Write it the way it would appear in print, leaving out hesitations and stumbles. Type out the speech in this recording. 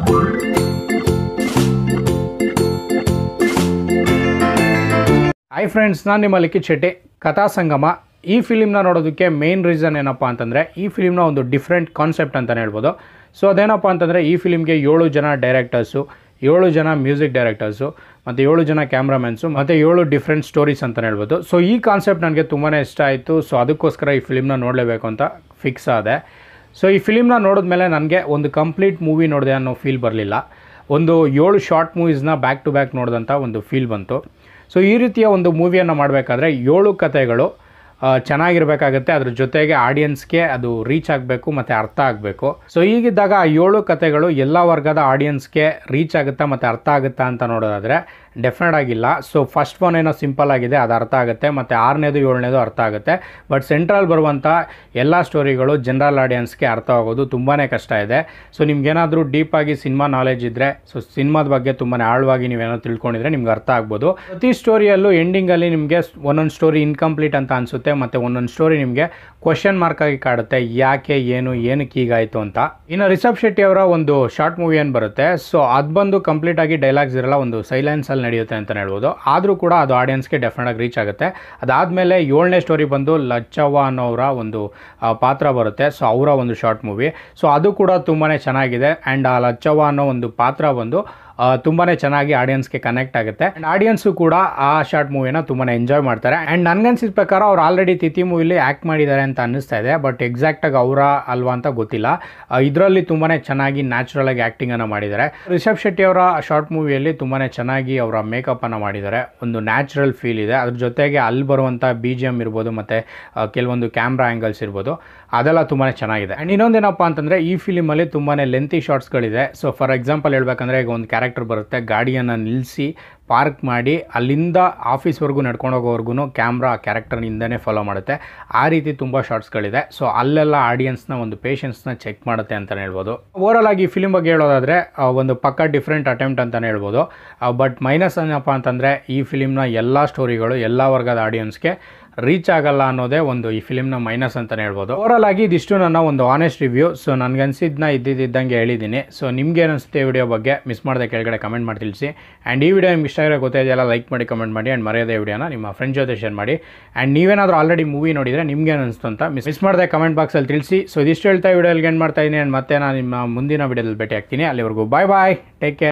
Hi friends, ನಾನು ನಿಮ್ಮ ಲಿಖಿತ್ ಶೆಟ್ಟಿ. ಕಥಾ ಸಂಗಮ ಈ ಫಿಲ್ಮ್ನ ನೋಡೋದಕ್ಕೆ ಮೇನ್ ರೀಸನ್ ಏನಪ್ಪ ಅಂತಂದರೆ ಈ ಫಿಲ್ಮ್ನ ಒಂದು ಡಿಫ್ರೆಂಟ್ ಕಾನ್ಸೆಪ್ಟ್ ಅಂತಲೇ ಹೇಳ್ಬೋದು. ಸೊ ಅದೇನಪ್ಪ ಅಂತಂದರೆ ಈ ಫಿಲ್ಮ್ಗೆ 7 ಜನ ಡೈರೆಕ್ಟರ್ಸು, 7 ಜನ ಮ್ಯೂಸಿಕ್ ಡೈರೆಕ್ಟರ್ಸು ಮತ್ತು 7 ಜನ ಕ್ಯಾಮ್ರಾಮನ್ಸು ಮತ್ತು 7 ಡಿಫ್ರೆಂಟ್ ಸ್ಟೋರೀಸ್ ಅಂತಲೇ ಹೇಳ್ಬೋದು. ಸೊ ಈ ಕಾನ್ಸೆಪ್ಟ್ ನನಗೆ ತುಂಬಾ ಇಷ್ಟ ಆಯಿತು. ಸೊ ಅದಕ್ಕೋಸ್ಕರ ಈ ಫಿಲ್ಮ್ನ ನೋಡಲೇಬೇಕು ಅಂತ ಫಿಕ್ಸ್ ಆದೆ. ಸೊ ಈ ಫಿಲ್ಮ್ನ ನೋಡಿದ್ಮೇಲೆ ನನಗೆ ಒಂದು ಕಂಪ್ಲೀಟ್ ಮೂವಿ ನೋಡಿದೆ ಅನ್ನೋ ಫೀಲ್ ಬರಲಿಲ್ಲ. ಒಂದು 7 ಶಾರ್ಟ್ ಮೂವೀಸ್ನ ಬ್ಯಾಕ್ ಟು ಬ್ಯಾಕ್ ನೋಡಿದಂಥ ಒಂದು ಫೀಲ್ ಬಂತು. ಸೊ ಈ ರೀತಿಯ ಒಂದು ಮೂವಿಯನ್ನು ಮಾಡಬೇಕಾದ್ರೆ 7 ಕಥೆಗಳು ಚೆನ್ನಾಗಿರಬೇಕಾಗುತ್ತೆ. ಅದ್ರ ಜೊತೆಗೆ ಆಡಿಯನ್ಸ್ಗೆ ಅದು ರೀಚ್ ಆಗಬೇಕು ಮತ್ತು ಅರ್ಥ ಆಗಬೇಕು. ಸೊ ಹೀಗಿದ್ದಾಗ ಆ 7 ಕಥೆಗಳು ಎಲ್ಲ ವರ್ಗದ ಆಡಿಯನ್ಸ್ಗೆ ರೀಚ್ ಆಗುತ್ತಾ ಮತ್ತು ಅರ್ಥ ಆಗುತ್ತಾ ಅಂತ ನೋಡೋದಾದರೆ ಡೆಫಿನೆಟ್ ಆಗಿಲ್ಲ. ಸೊ ಫಸ್ಟ್ ಒನ್ ಏನೋ ಸಿಂಪಲ್ ಆಗಿದೆ, ಅದು ಅರ್ಥ ಆಗುತ್ತೆ, ಮತ್ತು 6ನೇದು 7ನೇದು ಅರ್ಥ ಆಗುತ್ತೆ. ಬಟ್ ಸೆಂಟ್ರಲ್ ಬರುವಂಥ ಎಲ್ಲ ಸ್ಟೋರಿಗಳು ಜನರಲ್ ಆಡಿಯನ್ಸ್ಗೆ ಅರ್ಥ ಆಗೋದು ತುಂಬಾ ಕಷ್ಟ ಇದೆ. ಸೊ ನಿಮ್ಗೇನಾದರೂ ಡೀಪಾಗಿ ಸಿನಿಮಾ ನಾಲೆಜ್ ಇದ್ದರೆ, ಸೊ ಸಿನಿಮಾದ ಬಗ್ಗೆ ತುಂಬಾ ಆಳವಾಗಿ ನೀವೇನೋ ತಿಳ್ಕೊಂಡಿದ್ರೆ ನಿಮ್ಗೆ ಅರ್ಥ ಆಗ್ಬೋದು. ಪ್ರತಿ ಸ್ಟೋರಿಯಲ್ಲೂ ಎಂಡಿಂಗಲ್ಲಿ ನಿಮಗೆ ಒಂದೊಂದು ಸ್ಟೋರಿ ಇನ್ಕಂಪ್ಲೀಟ್ ಅಂತ ಅನಿಸುತ್ತೆ, ಮತ್ತು ಒಂದೊಂದು ಸ್ಟೋರಿ ನಿಮಗೆ ಕ್ವಶನ್ ಮಾರ್ಕ್ ಆಗಿ ಕಾಡುತ್ತೆ, ಯಾಕೆ ಏನಕ್ಕೆ ಹೀಗಾಯಿತು ಅಂತ. ಇನ್ನು ರಿಷಬ್ ಶೆಟ್ಟಿ ಅವರ ಒಂದು ಶಾರ್ಟ್ ಮೂವಿ ಏನು ಬರುತ್ತೆ, ಸೊ ಅದು ಬಂದು ಕಂಪ್ಲೀಟಾಗಿ ಡೈಲಾಗ್ಸ್ ಇರಲ್ಲ, ಒಂದು ಸೈಲೆನ್ಸಲ್ಲಿ ನಡೆಯುತ್ತೆ ಅಂತಲೇ ಹೇಳ್ಬೋದು. ಆದರೂ ಕೂಡ ಅದು ಆಡಿಯನ್ಸ್ಗೆ ಡೆಫಿನೆಟಾಗಿ ರೀಚ್ ಆಗುತ್ತೆ. ಅದಾದಮೇಲೆ 7ನೇ ಸ್ಟೋರಿ ಬಂದು ಲಚ್ಚವ್ವ ಅನ್ನೋರ ಒಂದು ಪಾತ್ರ ಬರುತ್ತೆ. ಸೊ ಅವರ ಒಂದು ಶಾರ್ಟ್ ಮೂವಿ, ಸೊ ಅದು ಕೂಡ ತುಂಬಾ ಚೆನ್ನಾಗಿದೆ. ಆ್ಯಂಡ್ ಆ ಲಚ್ಚವ್ವ ಅನ್ನೋ ಒಂದು ಪಾತ್ರ ಬಂದು ತುಂಬಾ ಚೆನ್ನಾಗಿ ಆಡಿಯನ್ಸ್ಗೆ ಕನೆಕ್ಟ್ ಆಗುತ್ತೆ. ಆ್ಯಂಡ್ ಆಡಿಯನ್ಸು ಕೂಡ ಆ ಶಾರ್ಟ್ ಮೂವಿನ ತುಂಬಾ ಎಂಜಾಯ್ ಮಾಡ್ತಾರೆ. ಆ್ಯಂಡ್ ನನಗನ್ಸಿದ ಪ್ರಕಾರ ಅವ್ರು ಆಲ್ರೆಡಿ ತಿಥಿ ಮೂವಿಲಿ ಆ್ಯಕ್ಟ್ ಮಾಡಿದ್ದಾರೆ ಅಂತ ಅನ್ನಿಸ್ತಾ ಇದೆ. ಬಟ್ ಎಕ್ಸಾಕ್ಟಾಗಿ ಅವರ ಅಲ್ವಾ ಅಂತ ಗೊತ್ತಿಲ್ಲ. ಇದರಲ್ಲಿ ತುಂಬಾ ಚೆನ್ನಾಗಿ ನ್ಯಾಚುರಲ್ ಆಗಿ ಆ್ಯಕ್ಟಿಂಗನ್ನು ಮಾಡಿದ್ದಾರೆ. ರಿಷಬ್ ಶೆಟ್ಟಿ ಅವರ ಶಾರ್ಟ್ ಮೂವಿಯಲ್ಲಿ ತುಂಬಾ ಚೆನ್ನಾಗಿ ಅವರ ಮೇಕಪ್ಪನ್ನು ಮಾಡಿದ್ದಾರೆ. ಒಂದು ನ್ಯಾಚುರಲ್ ಫೀಲ್ ಇದೆ. ಅದ್ರ ಜೊತೆಗೆ ಅಲ್ಲಿ ಬರುವಂಥ BGM ಇರ್ಬೋದು, ಮತ್ತು ಕೆಲವೊಂದು ಕ್ಯಾಮ್ರಾ ಆ್ಯಂಗಲ್ಸ್ ಇರ್ಬೋದು, ಅದೆಲ್ಲ ತುಂಬಾ ಚೆನ್ನಾಗಿದೆ. ಆ್ಯಂಡ್ ಇನ್ನೊಂದೇನಪ್ಪ ಅಂತಂದರೆ ಈ ಫಿಲಿಮಲ್ಲಿ ತುಂಬಾ ಲೆಂತಿ ಶಾರ್ಟ್ಸ್ಗಳಿದೆ. ಸೊ ಫಾರ್ ಎಕ್ಸಾಂಪಲ್ ಹೇಳ್ಬೇಕಂದ್ರೆ, ಈಗ ಒಂದು ಕ್ಯಾರೆಕ್ಟರ್ ಬರುತ್ತೆ, ಗಾಡಿಯನ್ನು ನಿಲ್ಲಿಸಿ ಪಾರ್ಕ್ ಮಾಡಿ ಅಲ್ಲಿಂದ ಆಫೀಸ್ವರೆಗೂ ನಡ್ಕೊಂಡು ಹೋಗೋವರೆಗೂ ಕ್ಯಾಮ್ರಾ ಕ್ಯಾರೆಕ್ಟರ್ನಿಂದನೇ ಫಾಲೋ ಮಾಡುತ್ತೆ. ಆ ರೀತಿ ತುಂಬ ಶಾರ್ಟ್ಸ್ಗಳಿದೆ. ಸೊ ಅಲ್ಲೆಲ್ಲ ಆಡಿಯನ್ಸ್ನ ಒಂದು ಪೇಷನ್ಸ್ನ ಚೆಕ್ ಮಾಡುತ್ತೆ ಅಂತಲೇ ಹೇಳ್ಬೋದು. ಓವರಾಲ್ ಆಗಿ ಈ ಫಿಲ್ಮ್ ಬಗ್ಗೆ ಹೇಳೋದಾದರೆ ಒಂದು ಪಕ್ಕ ಡಿಫ್ರೆಂಟ್ ಅಟೆಂಪ್ಟ್ ಅಂತಲೇ ಹೇಳ್ಬೋದು. ಬಟ್ ಮೈನಸ್ ಏನಪ್ಪ ಅಂತಂದರೆ ಈ ಫಿಲಿಮ್ನ ಎಲ್ಲ ಸ್ಟೋರಿಗಳು ಎಲ್ಲ ವರ್ಗದ ಆಡಿಯನ್ಸ್ಗೆ ರೀಚ್ ಆಗಲ್ಲ ಅನ್ನೋದೇ ಒಂದು ಈ ಫಿಲ್ಮ್ನ ಮೈನಸ್ ಅಂತಲೇ ಹೇಳ್ಬೋದು. ಓವರಾಲ್ ಆಗಿ ಇದಿಷ್ಟು ನನ್ನ ಒಂದು ಆನೆಸ್ಟ್ ರಿವ್ಯೂ. ಸೊ ನನಗನ್ಸಿದ್ದನ್ನ ಇದ್ದಿದ್ದಂಗೆ ಹೇಳಿದ್ದೀನಿ. ಸೊ ನಿಮ್ಗೆ ಅನಿಸುತ್ತೆ ಈ ವಿಡಿಯೋ ಬಗ್ಗೆ ಮಿಸ್ ಮಾಡದೆ ಕೆಳಗಡೆ ಕಮೆಂಟ್ ಮಾಡಿ ತಿಳಿಸಿ. ಆ್ಯಂಡ್ ಈ ವಿಡಿಯೋ ನಿಮ್ಗೆ ಇಷ್ಟ ಆಗಿರೋ ಗೊತ್ತಾಯಿದೆಯಲ್ಲ, ಲೈಕ್ ಮಾಡಿ, ಕಮೆಂಟ್ ಮಾಡಿ, ಆ್ಯಂಡ್ ಮರೆಯೋದೇ ವಿಡಿಯೋನ ನಿಮ್ಮ ಫ್ರೆಂಡ್ಸ್ ಜೊತೆ ಶೇರ್ ಮಾಡಿ. ಆ್ಯಂಡ್ ನೀವೇನಾದರೂ ಆಲ್ರೆಡಿ ಮೂವಿ ನೋಡಿದರೆ ನಿಮ್ಗೆ ಅನಿಸ್ತು ಅಂತ ಮಿಸ್ ಮಾಡದೆ ಕಮೆಂಟ್ ಬಾಕ್ಸಲ್ಲಿ ತಿಳಿಸಿ. ಸೊ ಇದಿಷ್ಟು ಹೇಳ್ತಾ ವಿಡಿಯೋಲ್ಲಿ ಏನು ಮಾಡ್ತಾ ಇದ್ದೀನಿ. ಆ್ಯಂಡ್ ಮತ್ತೆ ನಾನು ನಿಮ್ಮ ಮುಂದಿನ ವಿಡಿಯೋದಲ್ಲಿ ಭೇಟಿ ಆಗ್ತೀನಿ. ಅಲ್ಲಿವರೆಗೂ ಬಾಯ್ ಬಾಯ್, ಟೇಕ್ ಕೇರ್.